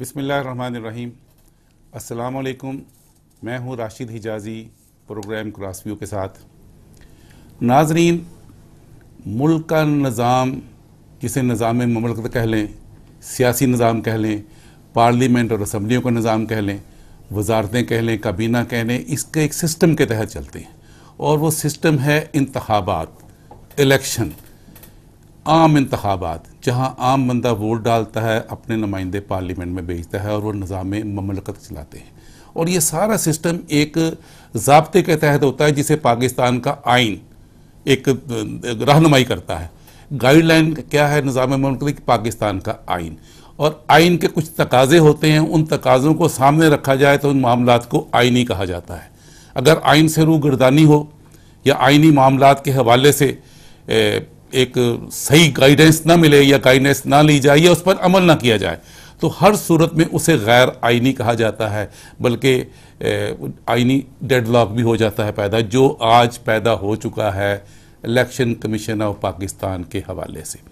बिस्मिल्लाहिर्रहमानिर्रहीम। अस्सलाम वालेकुम। मैं हूँ Rashid Hijazi program cross view के साथ। नाजरीन, मुल्क का निज़ाम, जिसे निज़ाम ममलकत कह लें, सियासी निज़ाम कह लें, पार्लियामेंट और असम्बलियों का निज़ाम कह लें, वजारतें कह लें, काबीना कह लें, इसके एक सिस्टम के तहत चलते हैं। और वो सिस्टम है इंतखाबात, इलेक्शन, आम इंतखाबात, जहाँ आम बंदा वोट डालता है, अपने नुमाइंदे पार्लियामेंट में भेजता है और वो निज़ाम ममलकत चलाते हैं। और ये सारा सिस्टम एक ज़ाब्ते के तहत होता है, जिसे पाकिस्तान का आइन एक रहनुमाई करता है। गाइडलाइन क्या है निज़ाम ममलकत की? पाकिस्तान का आइन। और आइन के कुछ तकाजे होते हैं, उन तकाज़ों को सामने रखा जाए तो उन मामलात को आइनी कहा जाता है। अगर आइन से रूगर्दानी हो या आइनी मामलात के हवाले से एक सही गाइडेंस ना मिले या गाइडेंस ना ली जाए या उस पर अमल ना किया जाए, तो हर सूरत में उसे गैर आइनी कहा जाता है, बल्कि आइनी डेडलॉक भी हो जाता है पैदा, जो आज पैदा हो चुका है इलेक्शन कमीशन ऑफ पाकिस्तान के हवाले से।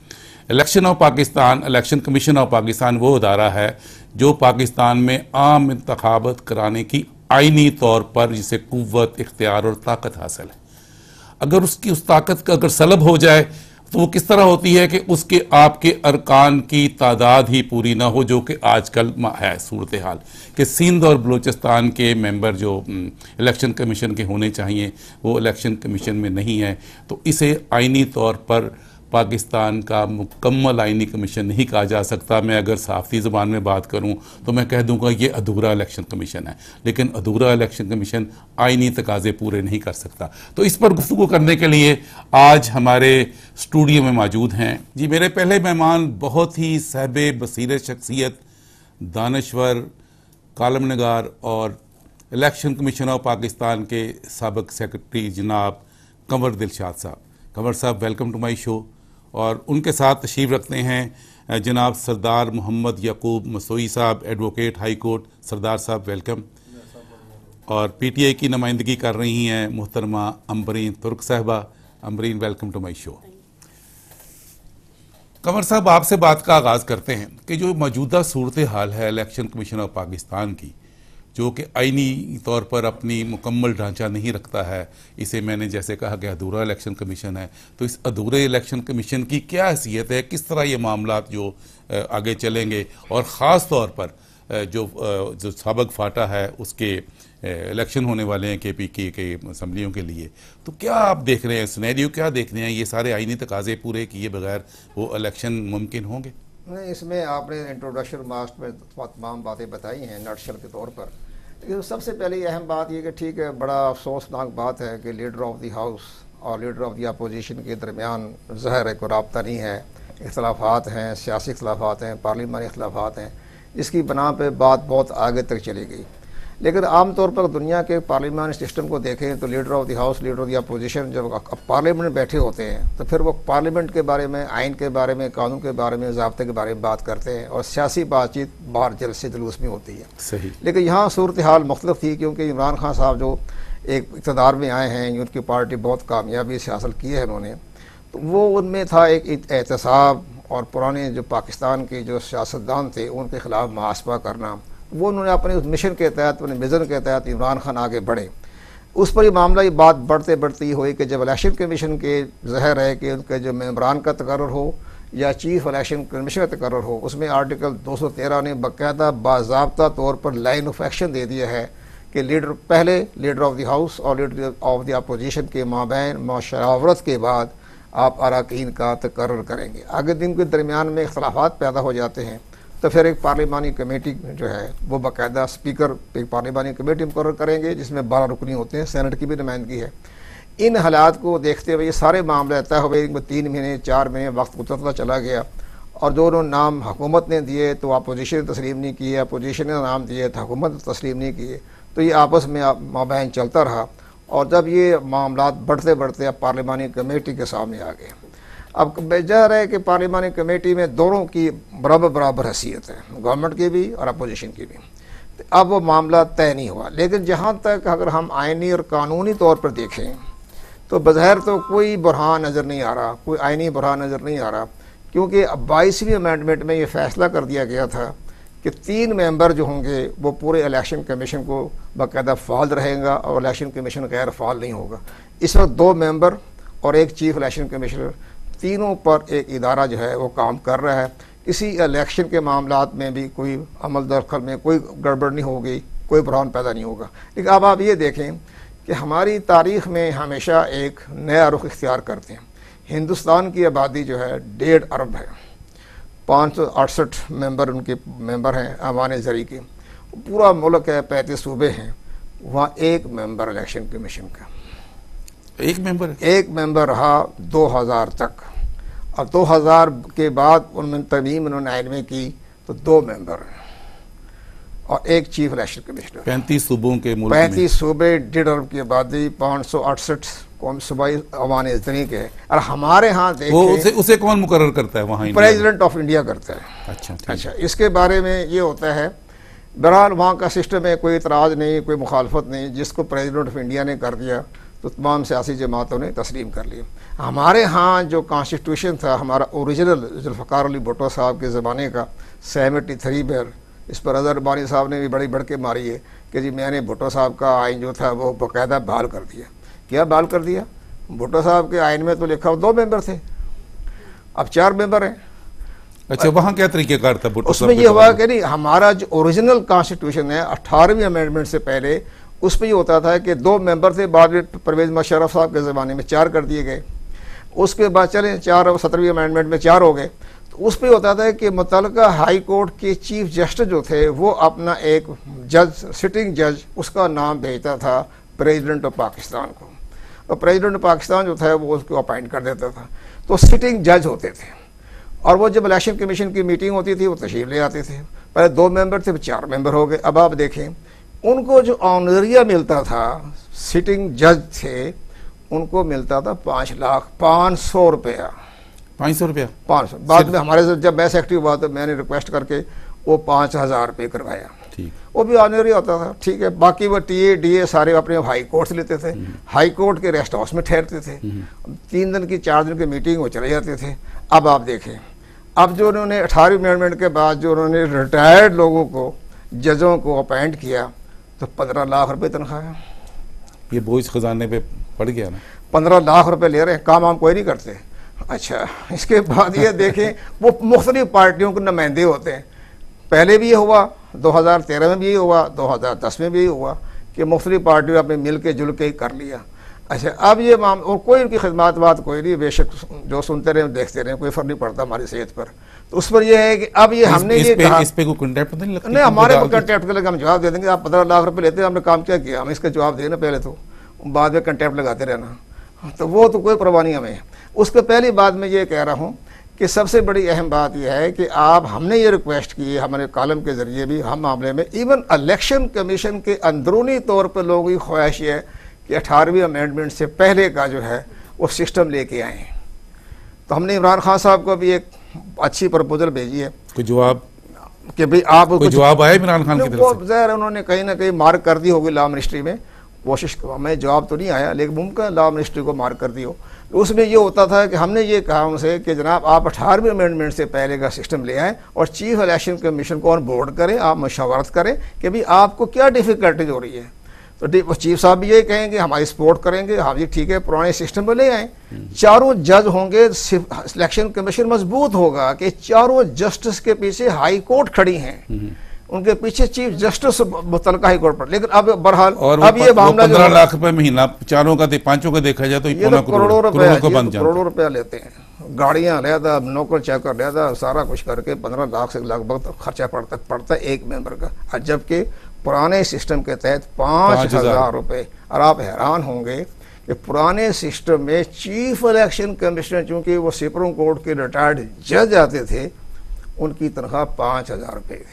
इलेक्शन कमीशन ऑफ पाकिस्तान वो अदारा है जो पाकिस्तान में आम इंतखाबात कराने की आइनी तौर पर जिसे कुव्वत, इख्तियार और ताकत हासिल है। अगर उसकी उस ताकत का अगर सलब हो जाए तो वो किस तरह होती है कि उसके आपके अरकान की तादाद ही पूरी ना हो, जो कि आजकल है सूरत हाल कि सिंध और बलूचिस्तान के मेंबर जो इलेक्शन कमीशन के होने चाहिए वो इलेक्शन कमीशन में नहीं है। तो इसे आइनी तौर पर पाकिस्तान का मुकम्मल आइनी कमीशन नहीं कहा जा सकता। मैं अगर साफ़ी ज़बान में बात करूं तो मैं कह दूंगा ये अधूरा इलेक्शन कमीशन है, लेकिन अधूरा इलेक्शन कमीशन आइनी तकाज़े पूरे नहीं कर सकता। तो इस पर गुफ्तगू करने के लिए आज हमारे स्टूडियो में मौजूद हैं जी मेरे पहले मेहमान, बहुत ही साहिब बसीरत शख्सियत, दानश्वर, कालम नगार और इलेक्शन कमीशन ऑफ पाकिस्तान के साबिक़ सेक्रेटरी जनाब कंवर दिलशाद साहब। कंवर साहब, वेलकम टू माई शो। और उनके साथ तशरीफ़ रखते हैं जनाब सरदार मोहम्मद यकूब मसोई साहब, एडवोकेट हाई कोर्ट। सरदार साहब वेलकम। और PTI की नुमाइंदगी कर रही हैं मोहतरमा अम्बरीन तुर्क साहबा। Ambreen, welcome to my show. Kanwar साहब, आपसे बात का आगाज़ करते हैं कि जो मौजूदा सूरत हाल है इलेक्शन कमीशन ऑफ पाकिस्तान की, जो कि आइनी तौर पर अपनी मुकम्मल ढांचा नहीं रखता है, इसे मैंने जैसे कहा कि अधूरा इलेक्शन कमीशन है, तो इस अधूरे इलेक्शन कमीशन की क्या हैसियत है, किस तरह ये मामलात जो आगे चलेंगे, और ख़ास तौर पर जो साबिक़ फाटा है उसके इलेक्शन होने वाले हैं KPK के असम्बलियों के लिए, तो क्या आप देख रहे हैं सिनेरियो, क्या देख रहे हैं? ये सारे आइनी तकाजे पूरे किए बगैर वो इलेक्शन मुमकिन होंगे? नहीं, इसमें आपने इंट्रोडक्शन मास्ट में तमाम बातें बताई हैं नटशल के तौर पर। लेकिन सबसे पहले अहम बात यह कि ठीक है, बड़ा अफसोसनाक बात है कि लीडर ऑफ द हाउस और लीडर ऑफ द अपोजिशन के दरमियान ज़ाहिर है कोई रब्ता नहीं है, इख्तलाफात हैं, सियासी इख्तलाफात हैं, पार्लियामानी इख्तलाफात हैं, इसकी बना पर बात बहुत आगे तक चली गई। लेकिन आम तौर पर दुनिया के पार्लियामानी सिस्टम को देखें तो leader of the house, leader of the opposition जब पार्लियामेंट में बैठे होते हैं तो फिर वो पार्लियामेंट के बारे में, आइन के बारे में, कानून के बारे में, ज़ाब्ते के बारे में बात करते हैं और सियासी बातचीत बाहर जलसे जुलूस में होती है। सही। लेकिन यहाँ सूरत हाल मुख्तलिफ थी, क्योंकि इमरान खान साहब जो एक इक़्तिदार में आए हैं, उनकी पार्टी बहुत कामयाबी से हासिल की है उन्होंने, तो वो उनमें था एक एहतसाब और पुराने जो पाकिस्तान के जो सियासतदान थे उनके ख़िलाफ़ मुहासबा करना। वो उन्होंने अपने उस मिशन के तहत, अपने विज़न के तहत इमरान खान आगे बढ़े। उस पर ये मामला, ये बात बढ़ते बढ़ती ही हुई कि जब इलेक्शन कमीशन के ज़ाहिर है कि उनके जो मेंबरान का तकर्रुर हो या चीफ इलेक्शन कमीशन का तकर्रुर हो, उसमें आर्टिकल 213 ने बाकायदा बाज़ाब्ता तौर पर लाइन ऑफ एक्शन दे दिया है कि पहले लीडर ऑफ द हाउस और लीडर ऑफ द अपोजिशन के माबैन मशावरत के बाद आप अरकान का तकर्रुर करेंगे। आगे दिन के दरमियान में इख्तलाफात पैदा हो जाते हैं तो फिर एक पार्लियामानी कमेटी जो है वो बाकायदा स्पीकर एक पार्लियामानी कमेटी मुकर्रर करेंगे, जिसमें 12 रुकनी होते हैं, सेनेट की भी नुमाइंदगी है। इन हालात को देखते हुए ये सारे मामले तय हुए, 3 महीने 4 महीने वक्त गुजरता चला गया और जो उन्होंने नाम हुकूमत ने दिए तो अपोजिशन ने तस्लीम नहीं किए, अपोजिशन ने नाम दिए तो हुकूमत ने तस्लीम नहीं किए, तो ये आपस में माबैन चलता रहा। और जब ये मामलात बढ़ते बढ़ते अब पार्लियामानी कमेटी के सामने आ गए। अब बेजार है कि पार्लियामानी कमेटी में दोनों की बराबर हैसियत है, गवर्नमेंट की भी और अपोजिशन की भी। अब वो मामला तय नहीं हुआ। लेकिन जहाँ तक अगर हम आइनी और कानूनी तौर पर देखें तो बज़ाहिर तो कोई बुरहान नज़र नहीं आ रहा, कोई आइनी बुरहान नज़र नहीं आ रहा, क्योंकि 22वीं अमेंडमेंट में ये फ़ैसला कर दिया गया था कि 3 मेंबर जो होंगे वो पूरे इलेक्शन कमीशन को बाकायदा फाल रहेगा और इलेक्शन कमीशन गैर फाल नहीं होगा। इस वक्त 2 मेंबर और एक चीफ इलेक्शन कमिश्नर, तीनों पर एक इदारा जो है वो काम कर रहा है। किसी इलेक्शन के मामलात में भी कोई अमल दखल में कोई गड़बड़ नहीं होगी, कोई बुरान पैदा नहीं होगा। लेकिन अब आप ये देखें कि हमारी तारीख़ में हमेशा एक नया रुख इख्तियार करते हैं। हिंदुस्तान की आबादी जो है 1.5 अरब है, 568 मेंबर उनके मेंबर हैं अवान ज़री के, पूरा मुल्क है, 35 सूबे हैं, वहाँ एक मेंबर इलेक्शन कमीशन का, एक मेंबर रहा 2000 तक, और 2000 के बाद उनमें तरमीम उन्होंने आइन में की तो 2 मेंबर और एक चीफ इलेक्शन कमिश्नर। 35 सूबों के मुल्क 35 सूबे, 1.5 अरब की आबादी, 568 कौम सूबाई अवान ज़री के। और हमारे यहाँ देखिए उसे कौन मुकर्रर करता है? वहाँ प्रेसिडेंट ऑफ इंडिया करता है। अच्छा, इसके बारे में ये होता है, बहरहाल वहाँ का सिस्टम है, कोई इतराज़ नहीं, कोई मुखालफत नहीं। जिसको प्रेसिडेंट ऑफ इंडिया ने कर दिया तो तमाम सियासी जमातों ने तस्लीम कर लिया। हमारे यहाँ जो कॉन्स्टिट्यूशन था हमारा ओरिजिनल, जुल्फ़िकार अली भुट्टो साहब के ज़माने का 73 में, इस पर अज़हर रब्बानी साहब ने भी बड़ी बढ़ के मारी है कि जी मैंने भुट्टो साहब का आइन जो था वो बाकायदा बहाल कर दिया। क्या बहाल कर दिया? भुट्टो साहब के आइन में तो लिखा 2 मेंबर थे, अब 4 मेंबर हैं। अच्छा, वहाँ क्या तरीक़ेकार था भुट्टो साहब? उसमें ये हुआ कि नहीं, हमारा जो ओरिजिनल कॉन्स्टिट्यूशन है 18वीं अमेंडमेंट से पहले उस पर ये होता था कि 2 मेंबर थे, बाद में परवेज़ मुशर्रफ साहब के ज़माने में 4 कर दिए गए। उसके बाद चले 4 और 17वीं अमेंडमेंट में 4 हो गए। तो उस पर होता था कि मुतल्लिका हाई कोर्ट के चीफ जस्टिस जो थे वो अपना एक जज, सिटिंग जज, उसका नाम भेजता था प्रेसिडेंट ऑफ पाकिस्तान को, और प्रेसिडेंट ऑफ पाकिस्तान जो था वो उसको अपॉइंट कर देता था। तो सिटिंग जज होते थे, और वो जब इलेक्शन कमीशन की मीटिंग होती थी वो तशरीफ ले आते थे। पहले 2 मेंबर थे, 4 मेंबर हो गए। अब आप देखें उनको जो ऑनरिया मिलता था, सिटिंग जज थे, उनको मिलता था 5,500,000 रुपया। 500 रुपया? 500। बाद में हमारे से जब मैं सेक्रेटरी हुआ तो मैंने रिक्वेस्ट करके वो 5,000 रुपये करवाया। ठीक, वो भी ऑनरिया होता था, ठीक है। बाकी वो टीए डीए सारे अपने हाई कोर्ट से लेते थे, हाई कोर्ट के रेस्ट हाउस में ठहरते थे। 3 दिन की 4 दिन की मीटिंग वो चले जाते थे। अब आप देखें, अब जो उन्होंने 18वीं अमेंडमेंट के बाद जो उन्होंने रिटायर्ड लोगों को, जजों को अपॉइंट किया तो 15 लाख रुपए तनख्वाह है। ये बोझ खजाने पे पड़ गया ना। 15 लाख रुपए ले रहे हैं, काम हम कोई नहीं करते। अच्छा, इसके बाद ये देखें वो मुख्तलिफ पार्टियों के नुमाइंदे होते हैं। पहले भी ये हुआ, 2013 में भी ये हुआ, 2010 में भी ये हुआ कि मुख्तलिफ पार्टियों ने अपने मिल के जुल के कर लिया। अच्छा, अब ये और कोई उनकी खिदमत बात कोई नहीं, बेशक जो सुनते रहे देखते रहे, कोई फर्क नहीं पड़ता हमारी सेहत पर। तो उस पर यह है कि अब ये हमने ये कहा, इस पे कोई कंटेप्ट नहीं लगता? नहीं, हमारे को कंटेप्ट के लगे, हम जवाब दे देंगे। आप 15 लाख रुपए लेते हैं, हमने काम क्या किया, हम इसका जवाब देना पहले, तो बाद में कंटेप्ट लगाते रहना, तो वो तो कोई परवाह नहीं हमें। उसके पहली बात मैं ये कह रहा हूँ कि सबसे बड़ी अहम बात यह है कि हमने ये रिक्वेस्ट की है हमारे कॉलम के ज़रिए भी, हम मामले में इवन इलेक्शन कमीशन के अंदरूनी तौर पर लोगों की ख्वाहिश है कि 18वीं अमेंडमेंट से पहले का जो है वो सिस्टम लेके आए। तो हमने इमरान खान साहब को भी एक अच्छी प्रपोजल भेजी है। कोई जवाब कि भाई आप कोई जवाब आया इमरान खान की तरफ से? ज़ाहिर उन्होंने कहीं ना कहीं मार्क कर दी होगी लॉ मिनिस्ट्री में, कोशिश, हमें जवाब तो नहीं आया लेकिन मुमकिन लॉ मिनिस्ट्री को मार्क कर दी हो। तो उसमें ये होता था कि हमने ये कहा उनसे कि जनाब आप 18वीं अमेंडमेंट से पहले का सिस्टम ले आएँ और चीफ इलेक्शन कमीशन को ऑन बोर्ड करें, आप मशवरत करें कि भाई आपको क्या डिफ़िकल्टीज हो रही है। तो चीफ साहब भी ये कहेंगे हमारी सपोर्ट करेंगे, हाँ जी ठीक है, पुराने सिस्टम में ले आए। चारों जज होंगे, इलेक्शन कमीशन मजबूत होगा कि चारों जस्टिस के पीछे हाई कोर्ट खड़ी हैं, उनके पीछे चीफ जस्टिस मुतलका हाई कोर्ट पर। लेकिन अब बहरहाल अब ये मामला 15 लाख रुपए महीना चारों का 5 का देखा जाए तो करोड़ों रुपया लेते हैं। गाड़ियां लेता, नौकर चाकर लेता, सारा कुछ करके 15 लाख से लगभग खर्चा पड़ता है एक मेंबर का। जबकि पुराने सिस्टम के तहत 5,000 रुपये। और आप हैरान होंगे कि पुराने सिस्टम में चीफ इलेक्शन कमिश्नर, चूंकि वो सुप्रीम कोर्ट के रिटायर्ड जज आते थे, उनकी तनख्वाह 5,000 रुपये थी।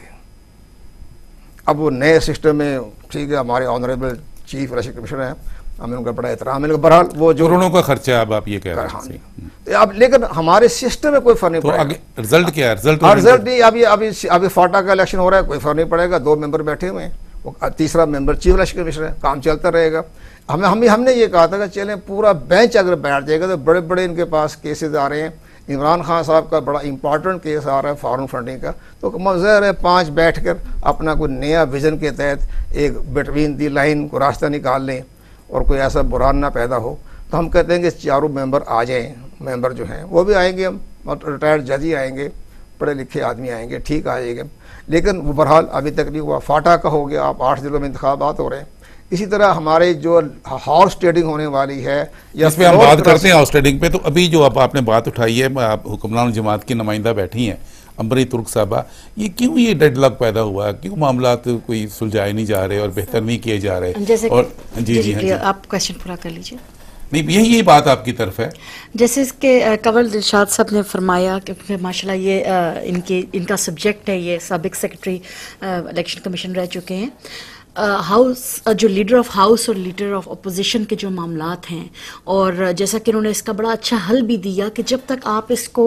अब वो नए सिस्टम में, ठीक है, हमारे ऑनरेबल चीफ इलेक्शन कमिश्नर हैं, हमें उनका बड़ा एहतराम है, बहरहाल वो जो करोड़ों का खर्चा है, अब आप ये कह रहे हैं। अब लेकिन हमारे सिस्टम में कोई फर्क नहीं पड़ेगा। रिजल्ट क्या है? रिजल्ट नहीं, अभी फाटा का इलेक्शन हो रहा है, कोई फर्क नहीं पड़ेगा। 2 मेंबर बैठे हुए हैं, वो तीसरा मेंबर चीफ इलेक्शन कमिश्नर है, काम चलता रहेगा। हमने ये कहा था कि चलें पूरा बेंच अगर बैठ जाएगा तो बड़े बड़े इनके पास केसेस आ रहे हैं, इमरान खान साहब का बड़ा इंपॉर्टेंट केस आ रहा है फॉरेन फंडिंग का, तो मज़र है 5 बैठ कर अपना कोई नया विज़न के तहत एक बिटवीन दी लाइन को रास्ता निकाल लें और कोई ऐसा बुरान ना पैदा हो। तो हम कहते हैं कि चारों मेंबर आ जाएं, मेंबर जो हैं वो भी आएंगे, हम रिटायर्ड जज ही आएंगे, पढ़े लिखे आदमी आएंगे, ठीक आएंगे, लेकिन वो बहरहाल अभी तक नहीं हुआ। फाटा का हो गया, आप 8 जिलों में इंतखाबात हो रहे हैं। इसी तरह हमारे जो हॉर्स ट्रेडिंग होने वाली है, या इस पे हम बात करते हैं हॉर्स ट्रेडिंग पे। तो अभी जो आपने बात उठाई है, आप हुक्मरान जमात की नुमाइंदा बैठी हैं अंबरी तुर्क साहबा, ये क्यों ये डेडलॉक पैदा हुआ, क्यों मामला कोई सुलझाए नहीं जा रहे और बेहतर नहीं किए जा रहे? जैसे और जी आप क्वेश्चन पूरा कर लीजिए। नहीं, यही बात आपकी तरफ है। जैसे इसके कंवल दिलशाद साहब ने फरमाया कि माशाल्लाह ये इनका सब्जेक्ट है, ये साबिक सेक्रेटरी इलेक्शन कमीशन रह चुके हैं। हाउस जो लीडर ऑफ हाउस और लीडर ऑफ अपोजिशन के जो मामलात हैं, और जैसा कि उन्होंने इसका बड़ा अच्छा हल भी दिया कि जब तक आप इसको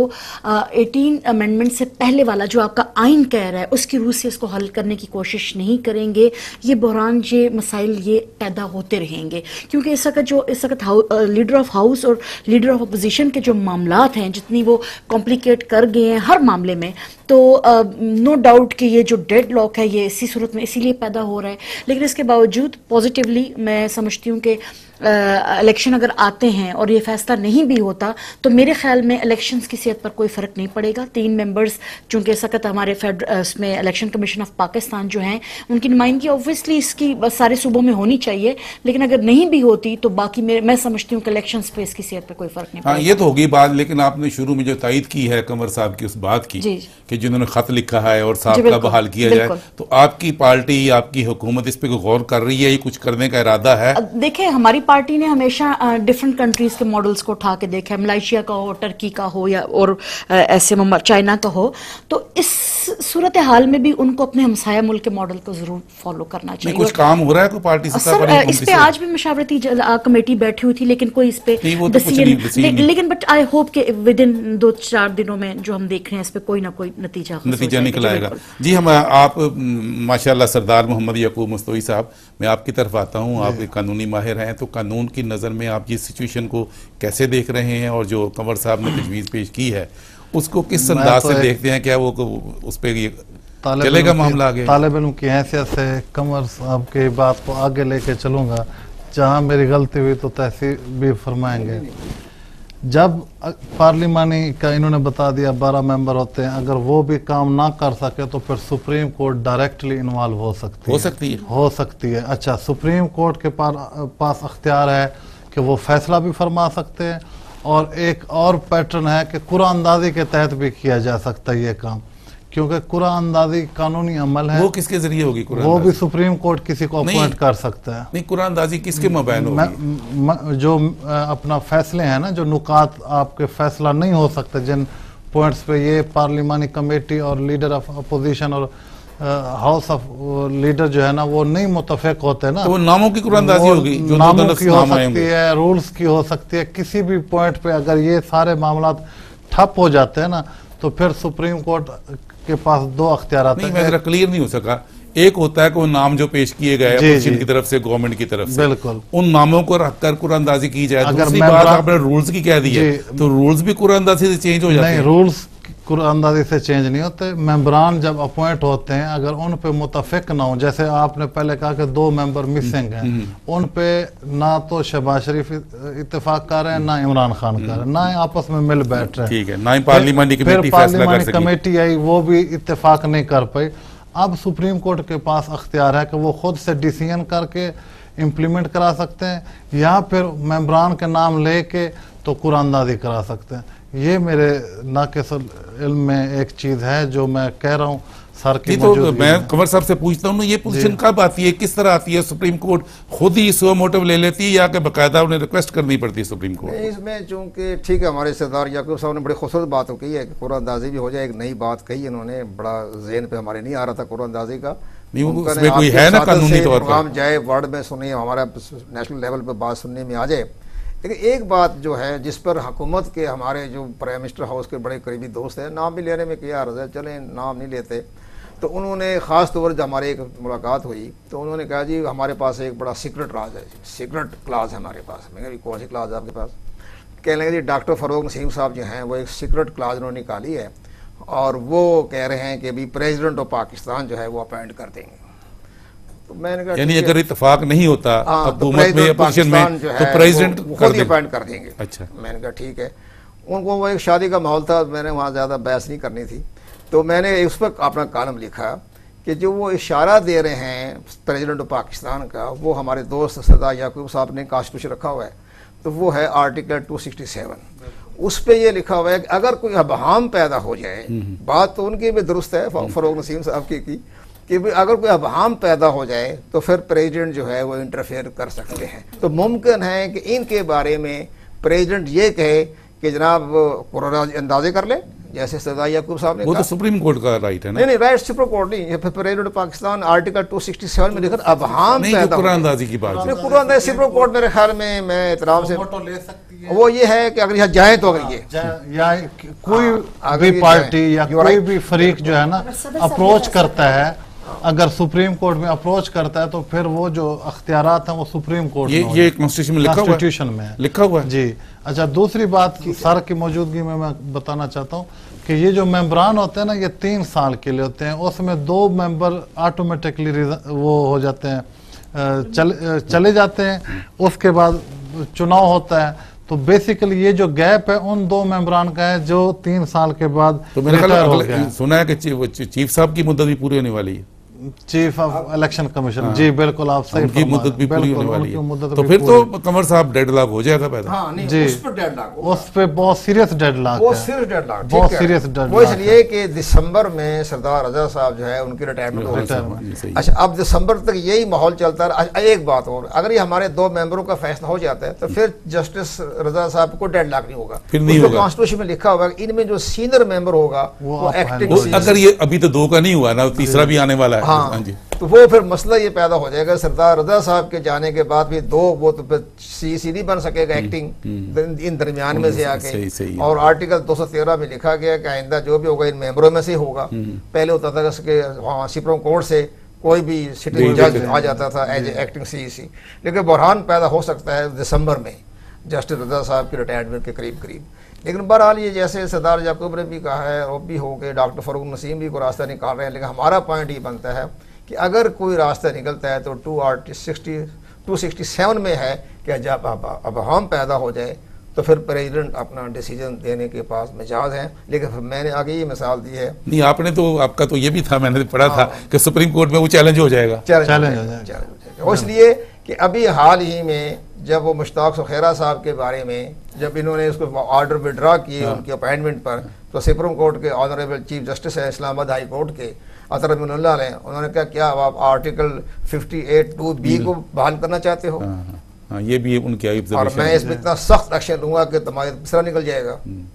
18 अमेंडमेंट से पहले वाला जो आपका आइन कह रहा है उसकी रूह से इसको हल करने की कोशिश नहीं करेंगे, ये बहरान, ये मसाइल ये पैदा होते रहेंगे। क्योंकि इस वक्त लीडर ऑफ हाउस और लीडर ऑफ अपोजिशन के जो मामलात हैं, जितनी वो कॉम्प्लिकेट कर गए हैं हर मामले में, तो नो डाउट कि ये जो डेड लॉक है ये इसी सूरत में इसीलिए पैदा हो रहा है। लेकिन इसके बावजूद पॉजिटिवली मैं समझती हूँ कि इलेक्शन अगर आते हैं और ये फैसला नहीं भी होता तो मेरे ख्याल में इलेक्शंस की सेहत पर कोई फ़र्क नहीं पड़ेगा। 3 मेंबर्स चूँकि इस वक्त हमारे उसमें इलेक्शन कमीशन ऑफ पाकिस्तान जो हैं उनकी नुमाइंदगी ऑब्वियसली इसकी सारे सूबों में होनी चाहिए, लेकिन अगर नहीं भी होती तो बाकी मैं समझती हूँ कि इलेक्शंस पे इसकी सेहत पर कोई फ़र्क नहीं पड़ेगा। ये तो होगी बात, लेकिन आपने शुरू में जो तायद की है कंवर साहब की उस बात की कि जिन्होंने खत लिखा है और साहब का बहाल किया जाए, तो आपकी पार्टी, आपकी हुकूमत इस पर गौर कर रही है, ये कुछ करने का इरादा है? देखिए, हमारी पार्टी ने हमेशा डिफरेंट कंट्रीज के मॉडल्स को उठा के देखा है, मलेशिया का हो, टर्की का हो, या और ऐसे चाइना का हो, तो इस सूरत हाल में भी उनको अपने हमसाया मुल्क के मॉडल को जरूर फॉलो करना चाहिए। कुछ काम हो रहा है कोई पार्टी सर? इस पे आज भी मशावरती कमेटी बैठी हुई थी, लेकिन कोई इस पे लेकिन बट आई होप कि विद इन 2-4 दिनों में जो हम देख रहे हैं इस पे कोई ना कोई नतीजा निकल आएगा। जी, हम आप माशाल्लाह सरदार मोहम्मद यकूब मुस्तोई साहब, मैं आपकी तरफ आता हूँ, आप एक कानूनी माहिर हैं, तो कानून की नज़र में आप ये सिचुएशन को कैसे देख रहे हैं, और जो कंवर साहब ने तजवीज़ पेश की है उसको किस अंदाज से देखते हैं? क्या वो उस पर चलेगा मामला आगे? तालिब इल्म की हैसियत से कंवर साहब की बात को आगे लेके चलूँगा। जहाँ मेरी गलती हुई तो तहसीर भी फरमाएंगे। जब पार्लिमानी का इन्होंने बता दिया 12 मेंबर होते हैं, अगर वो भी काम ना कर सके तो फिर सुप्रीम कोर्ट डायरेक्टली इन्वॉल्व हो सकती है। अच्छा, सुप्रीम कोर्ट के पास अख्तियार है कि वो फैसला भी फरमा सकते हैं, और एक और पैटर्न है कि कुरान अंदाजी के तहत भी किया जा सकता है ये काम, क्योंकि कुरान अंदाजी कानूनी अमल है। वो किसके जरिए होगी? वो भी सुप्रीम कोर्ट किसी को अपॉइंट कर सकता है। नहीं, कुरान अंदाजी किसके मोबाइल होगी? जो अपना फैसले हैं ना, जो नुकात आपके फैसला नहीं हो सकते, जिन पॉइंट्स पे ये पार्लिमानी कमेटी और लीडर ऑफ अपोजिशन और हाउस ऑफ लीडर जो है ना वो नहीं मुतफिक होते ना, तो वो नामों की कुरान अंदाजी होगी, जो नामों की हो सकती है, रूल्स की हो सकती है। किसी भी पॉइंट पे अगर ये सारे मामला ठप हो जाते हैं ना, तो फिर सुप्रीम कोर्ट के पास 2 अख्तियार हैं। मैं जरा क्लियर नहीं हो सका। एक होता है कि वो नाम जो पेश किए गए अपोजिशन की तरफ से, गवर्नमेंट की तरफ से, बिल्कुल उन नामों को रखकर कुरान अंदाजी की जाए। दूसरी बात आपने रूल्स की कह दी है, तो रूल्स भी कुरान अंदाजी से चेंज हो जाते हैं? नहीं, रूल्स कुरान अंदाजी से चेंज नहीं होते। मेंबरान जब अपॉइंट होते हैं, अगर उन पे मुतफिक ना हो, जैसे आपने पहले कहा कि 2 मेंबर मिसिंग हैं, उन पे ना तो शहबाज शरीफ इत्तेफाक कर रहे हैं, ना इमरान खान कर रहे हैं, ना आपस में मिल बैठ रहे हैं, ठीक है, ना ही पार्लियामेंटी कमेटी आई वो भी इत्तेफाक नहीं कर पाई। अब सुप्रीम कोर्ट के पास अख्तियार है कि वो खुद से डिसीजन करके इम्प्लीमेंट करा सकते हैं, या फिर मेंबरान के नाम लेके तो कुरान अंदाजी करा सकते हैं। ये मेरे नाक़िस इल्म में एक चीज़ है जो मैं कह रहा हूँ सर की। तो मैं कंवर साहब से पूछता हूँ, ये पोजीशन कब आती है, किस तरह आती है? सुप्रीम कोर्ट खुद ही सो मोटिव ले लेती है, या कि बाकायदा उन्हें रिक्वेस्ट करनी पड़ती है सुप्रीम कोर्ट? इसमें चूंकि ठीक है, हमारे सरदार याकूब साहब ने बड़ी खूबसूरत बात की है कि कुरान अंदाजी भी हो जाए। एक नई बात कही इन्होंने, बड़ा ज़हन पे हमारे नहीं आ रहा था कुरान अंदाजी का। उसमें कोई है ना कानूनी तौर पर जाए वर्ड में सुनिए, हमारा नेशनल लेवल पर बात सुनने में आ जाए। लेकिन एक बात जो है जिस पर हुकूमत के हमारे जो प्राइम मिनिस्टर हाउस के बड़े करीबी दोस्त हैं, नाम भी लेने में क्या अर्ज़ है, चलें नाम नहीं लेते, तो उन्होंने ख़ास तौर जब हमारे एक मुलाकात हुई तो उन्होंने कहा जी हमारे पास एक बड़ा सीक्रेट क्लास है, सीक्रेट क्लास है हमारे पास। मैं कहा कौन सी क्लास है आपके पास? कहने लगे जी डॉक्टर फ़रूक नसीम साहब जो हैं वो एक सीक्रेट क्लाज उन्होंने निकाली है और वो कह रहे हैं कि अभी प्रेसिडेंट ऑफ पाकिस्तान जो है वो अपॉइंट कर देंगे। तो मैंने कहा यानी अगर इत्तेफाक नहीं होता हुकूमत में अपोजिशन में तो प्रेसिडेंट खुद ही अपॉइंट कर देंगे। अच्छा, मैंने कहा ठीक है। उनको वो एक शादी का माहौल था, मैंने वहाँ ज़्यादा बहस नहीं करनी थी, तो मैंने उस पर अपना कॉलम लिखा कि जो वो इशारा दे रहे हैं प्रेसिडेंट ऑफ पाकिस्तान का, वो हमारे दोस्त सरदार याकूब साहब ने कॉन्स्टिट्यूशन रखा हुआ है, तो वो है आर्टिकल 267। उस पे ये लिखा हुआ है कि अगर कोई अबहाम पैदा हो जाए, बात तो उनकी भी दुरुस्त है फ़रूक नसीम साहब की कि अगर कोई अबहाम पैदा हो जाए तो फिर प्रेसिडेंट जो है वो इंटरफेयर कर सकते हैं। तो मुमकिन है कि इनके बारे में प्रेसिडेंट ये कहे कि जनाब कोरोना अंदाजे कर ले, जैसे सरदार याकूब साहब ने वो तो सुप्रीम कोर्ट का राइट है ना। नहीं राइट सुप्रीम कोर्ट नहीं, प्रेसिडेंट ऑफ पाकिस्तान आर्टिकल 267 में लिखा अबहाम पैदा हो कुरानंदाजी की बात है। कुरानंदाजी सुप्रीम कोर्ट मेरे ख्याल में मैं एहतराम से ले सकती है। वो ये है कि अगर यहाँ जाए तो अगर ये या कोई भी पार्टी या कोई भी फरीक जो है ना अप्रोच करता है, अगर सुप्रीम कोर्ट में अप्रोच करता है तो फिर वो जो अख्तियारात हैं वो सुप्रीम कोर्ट में ये कॉन्स्टिट्यूशन में लिखा हुआ है जी। अच्छा, दूसरी बात सर की मौजूदगी में मैं बताना चाहता हूँ कि ये जो मेंबरान होते हैं ना, ये 3 साल के लिए होते हैं, उसमें 2 मेंबर ऑटोमेटिकली वो हो जाते हैं, चले जाते हैं, उसके बाद चुनाव होता है। तो बेसिकली ये जो गैप है उन 2 मेंबरान का है जो 3 साल के बाद तो मेरे ख्याल सुना है कि चीफ साहब की मुद्दत भी पूरी होने वाली है, चीफ ऑफ इलेक्शन कमीशन। जी बिल्कुल, आप सही, उनकी मुद्दत भी पूरी होने वाली है, तो फिर तो कमर साहब डेडलॉक हो जाएगा पैदा। हाँ, नहीं, जी, उस पे बहुत सीरियस डेडलॉक, बहुत सीरियस डेडलॉक। वो इसलिए कि दिसंबर में सरदार रजा साहब जो है उनकी रिटायरमेंट हो गई। अच्छा, अब दिसंबर तक यही माहौल चलता है। एक बात और, अगर ये हमारे 2 मेंबरों का फैसला हो जाता है तो फिर जस्टिस रजा साहब को डेडलॉक नहीं होगा, फिर नहीं होगा। कॉन्स्टिट्यूशन में लिखा हुआ है इनमें जो सीनियर मेंबर होगा वो एक्टिंग, अगर ये अभी तो 2 का नहीं हुआ ना, तीसरा भी आने वाला है। हाँ जी, तो वो फिर मसला ये पैदा हो जाएगा, सरदार रजा साहब के जाने के बाद भी 2 वो तो फिर सीसी नहीं बन सकेगा एक्टिंग इन दरमियान में से आके। और आर्टिकल 213 में लिखा गया कि आइंदा जो भी होगा इन मेंबरों में से होगा। पहले होता था कि सुप्रीम कोर्ट से कोई भी सिटिंग जज आ जाता था एज एक्टिंग सीसी, लेकिन बहरान पैदा हो सकता है दिसंबर में जस्टिस रजा साहब की रिटायरमेंट के करीब करीब। लेकिन बहरहाल ये जैसे सरदार याकूब ने भी कहा है और भी हो गए, डॉक्टर फ़रूक नसीम भी कोई रास्ता निकाल रहे हैं, लेकिन हमारा पॉइंट ये बनता है कि अगर कोई रास्ता निकलता है तो 267 में है कि जब अबहाम पैदा हो जाए तो फिर प्रेसिडेंट अपना डिसीजन देने के पास मिजाज है। लेकिन मैंने आगे ये मिसाल दी है, नहीं आपने तो, आपका तो ये भी था, मैंने पढ़ा था कि सुप्रीम कोर्ट में वो चैलेंज हो जाएगा, इसलिए कि अभी हाल ही में जब वो मुश्ताक सुखैरा साहब के बारे में जब इन्होंने उसको ऑर्डर विड्रा किए उनकी अपॉइंटमेंट पर, तो सुप्रीम कोर्ट के ऑनरेबल चीफ जस्टिस है इस्लामाबाद हाई कोर्ट के अतर मिनुल्लाह ने, उन्होंने कहा क्या आप आर्टिकल 58(2)(b) को बहाल करना चाहते हो? हाँ, ये भी उनकी, और मैं इसमें इतना सख्त एक्शन लूंगा कि तुम्हारा दूसरा निकल जाएगा।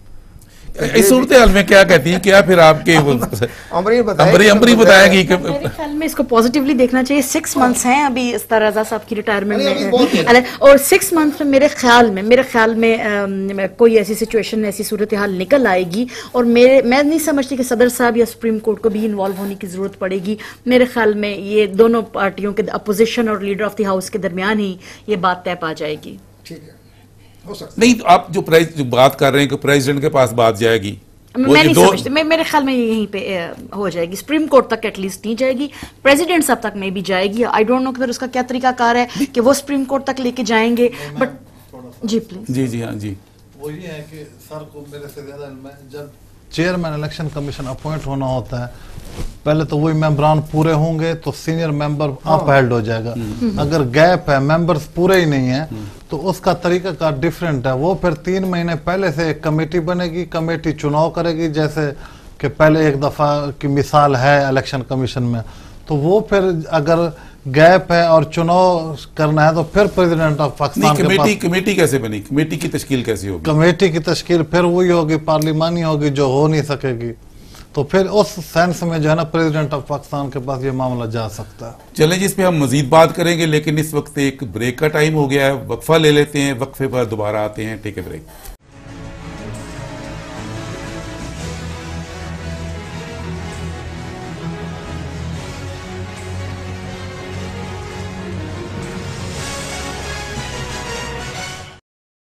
इस सूरत हाल में क्या कहती हैं, क्या फिर आपके अमरी बताएगी कि मेरे ख्याल में इसको पॉजिटिवली देखना चाहिए। 6 मंथ्स हैं अभी सरदार रजा साहब की रिटायरमेंट में, और 6 मंथ में मेरे ख्याल में कोई ऐसी सिचुएशन, ऐसी सूरत हाल निकल आएगी, और मैं नहीं समझती कि सदर साहब या सुप्रीम कोर्ट को भी इन्वॉल्व होने की जरूरत पड़ेगी। मेरे ख्याल में ये दोनों पार्टियों के, अपोजिशन और लीडर ऑफ द हाउस के दरमियान ही ये बात तय पा जाएगी। ठीक है, नहीं तो आप जो बात कर रहे हैं कि प्रेसिडेंट के पास बात जाएगी, मैं नहीं समझती, मेरे ख्याल में यहीं पे हो जाएगी, सुप्रीम कोर्ट तक एटलीस्ट नहीं जाएगी, प्रेसिडेंट साहब तक में भी जाएगी। आई डोंट नो कि उसका क्या तरीकाकार है कि वो सुप्रीम कोर्ट तक लेके जाएंगे, बट जी प्लीज। जी हाँ जी, वो ये है कि सर को मेरे से ज्यादा जब चेयरमैन इलेक्शन कमीशन अपॉइंट होना होता है, पहले तो वही मेंबरान पूरे होंगे तो सीनियर मेंबर अपहेल्ड हो जाएगा। अगर गैप है, मेंबर्स पूरे ही नहीं है, तो उसका तरीका का डिफरेंट है। वो फिर 3 महीने पहले से एक कमेटी बनेगी, कमेटी चुनाव करेगी, जैसे कि पहले एक दफा की मिसाल है इलेक्शन कमीशन में। तो वो फिर अगर गैप है और चुनाव करना है तो फिर प्रेसिडेंट ऑफ पाकिस्तान के पास कमेटी कैसे बनी, कमेटी की तश्कील कैसे होगी? कमेटी की तश्कील फिर वही होगी, पार्लिमानी होगी, जो हो नहीं सकेगी। तो फिर उस सेंस में जो है ना प्रेसिडेंट ऑफ पाकिस्तान के पास ये मामला जा सकता है। चलें, जिस पे हम मजीद बात करेंगे, लेकिन इस वक्त एक ब्रेक का टाइम हो गया है, वक्फा ले लेते हैं, वक्फे पर दोबारा आते हैं। Take a break.